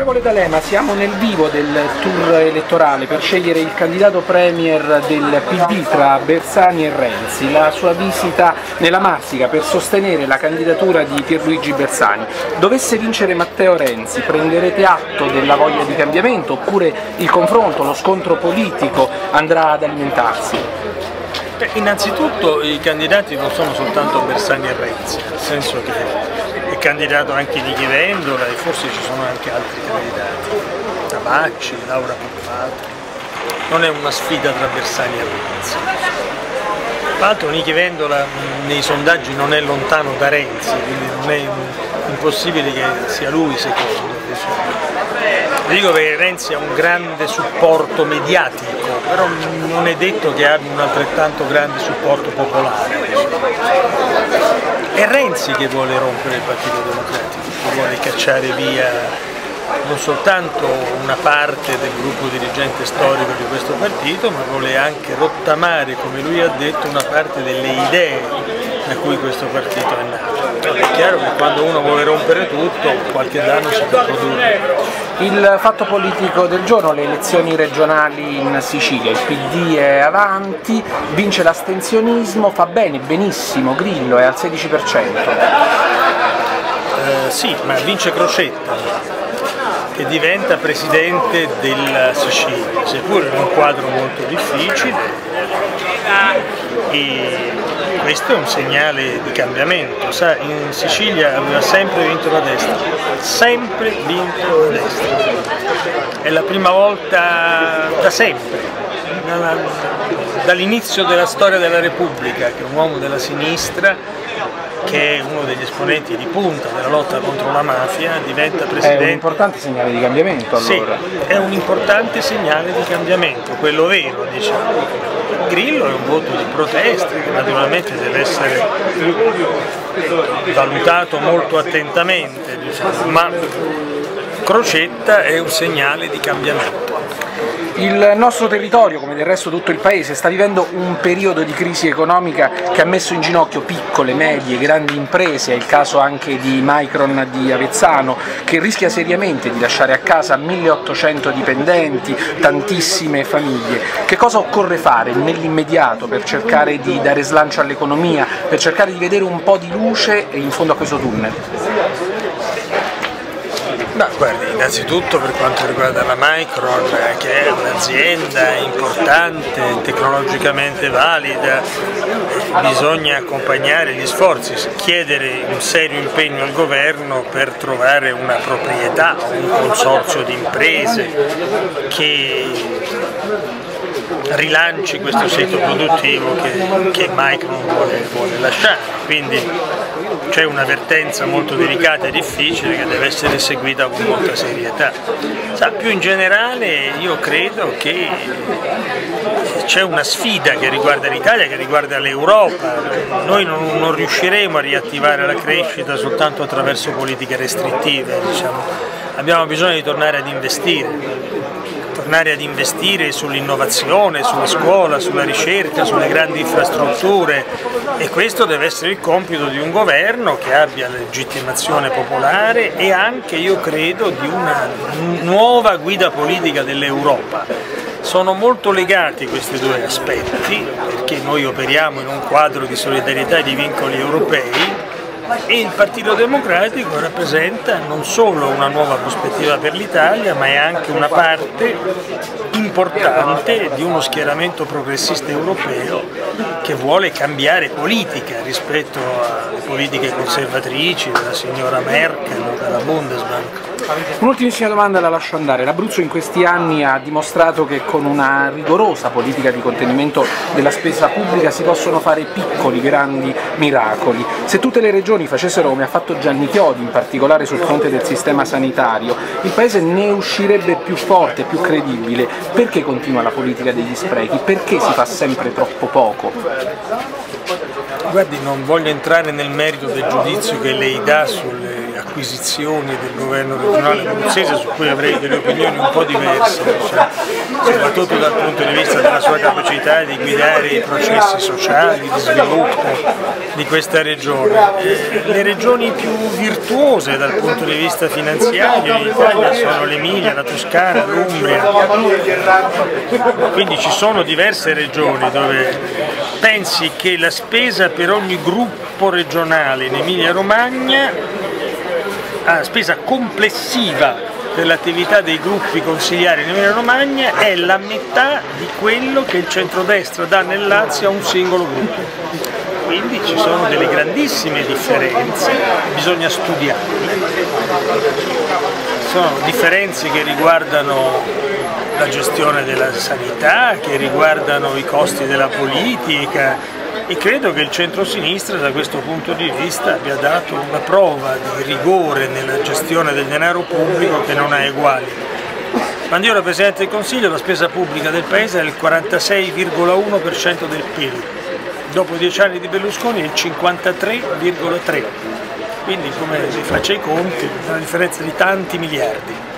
Onorevole D'Alema, siamo nel vivo del tour elettorale per scegliere il candidato premier del PD tra Bersani e Renzi. La sua visita nella Marsica per sostenere la candidatura di Pierluigi Bersani. Dovesse vincere Matteo Renzi, prenderete atto della voglia di cambiamento oppure il confronto, lo scontro politico andrà ad alimentarsi? Innanzitutto i candidati non sono soltanto Bersani e Renzi, nel senso che è candidato anche Nichi Vendola e forse ci sono anche altri candidati, Tabacci, Laura Puppato. Non è una sfida tra Bersani e Renzi. Tra l'altro Nichi Vendola nei sondaggi non è lontano da Renzi, quindi non è impossibile che sia lui secondo. Dico che Renzi ha un grande supporto mediatico, però non è detto che abbia un altrettanto grande supporto popolare. È Renzi che vuole rompere il Partito Democratico, che vuole cacciare via non soltanto una parte del gruppo dirigente storico di questo partito, ma vuole anche rottamare, come lui ha detto, una parte delle idee da cui questo partito è nato. È chiaro che quando uno vuole rompere tutto, qualche danno si può produrre. Il fatto politico del giorno, le elezioni regionali in Sicilia, il PD è avanti, vince l'astensionismo, fa bene, benissimo, Grillo è al 16%. Sì, ma vince Crocetta, che diventa presidente della Sicilia, seppur in un quadro molto difficile, e questo è un segnale di cambiamento. Sa, in Sicilia aveva sempre vinto la destra, sempre vinto la destra, è la prima volta da sempre, dall'inizio della storia della Repubblica, che un uomo della sinistra, che è uno degli esponenti di punta della lotta contro la mafia, diventa presidente. È un importante segnale di cambiamento allora? Sì, è un importante segnale di cambiamento, quello vero, diciamo. Grillo è un voto di protesta che naturalmente deve essere valutato molto attentamente, diciamo, ma Crocetta è un segnale di cambiamento. Il nostro territorio, come del resto tutto il Paese, sta vivendo un periodo di crisi economica che ha messo in ginocchio piccole, medie, grandi imprese, è il caso anche di Micron di Avezzano, che rischia seriamente di lasciare a casa 1800 dipendenti, tantissime famiglie. Che cosa occorre fare nell'immediato per cercare di dare slancio all'economia, per cercare di vedere un po' di luce in fondo a questo tunnel? No, guardi, innanzitutto per quanto riguarda la Micron, che è un'azienda importante, tecnologicamente valida, bisogna accompagnare gli sforzi, chiedere un serio impegno al governo per trovare una proprietà, un consorzio di imprese che rilanci questo sito produttivo che Micron vuole lasciare. Quindi c'è un'avvertenza molto delicata e difficile che deve essere seguita con molta serietà. Più in generale io credo che c'è una sfida che riguarda l'Italia, che riguarda l'Europa. Noi non riusciremo a riattivare la crescita soltanto attraverso politiche restrittive, diciamo. Abbiamo bisogno di tornare ad investire sull'innovazione, sulla scuola, sulla ricerca, sulle grandi infrastrutture, e questo deve essere il compito di un governo che abbia legittimazione popolare e anche, io credo, di una nuova guida politica dell'Europa. Sono molto legati questi due aspetti perché noi operiamo in un quadro di solidarietà e di vincoli europei, e il Partito Democratico rappresenta non solo una nuova prospettiva per l'Italia, ma è anche una parte importante di uno schieramento progressista europeo che vuole cambiare politica rispetto alle politiche conservatrici della signora Merkel o della Bundesbank. Un'ultimissima domanda la lascio andare. L'Abruzzo in questi anni ha dimostrato che con una rigorosa politica di contenimento della spesa pubblica si possono fare piccoli, grandi miracoli. Se tutte le regioni facessero come ha fatto Gianni Chiodi, in particolare sul fronte del sistema sanitario, il Paese ne uscirebbe più forte, più credibile. Perché continua la politica degli sprechi? Perché si fa sempre troppo poco? Guardi, non voglio entrare nel merito del giudizio che lei dà acquisizioni del governo regionale abruzzese su cui avrei delle opinioni un po' diverse, cioè, soprattutto dal punto di vista della sua capacità di guidare i processi sociali, di sviluppo di questa regione. Le regioni più virtuose dal punto di vista finanziario in Italia sono l'Emilia, la Toscana, l'Umbria, quindi ci sono diverse regioni dove pensi che la spesa per ogni gruppo regionale in Emilia-Romagna, la spesa complessiva per l'attività dei gruppi consigliari in Emilia-Romagna è la metà di quello che il centrodestra dà nel Lazio a un singolo gruppo. Quindi ci sono delle grandissime differenze, bisogna studiarle. Sono differenze che riguardano la gestione della sanità, che riguardano i costi della politica, e credo che il centro-sinistra da questo punto di vista abbia dato una prova di rigore nella gestione del denaro pubblico che non ha eguali. Quando io ero Presidente del Consiglio la spesa pubblica del Paese era il 46,1% del PIL, dopo 10 anni di Berlusconi è il 53,3%, quindi come si faccia i conti, una differenza di tanti miliardi.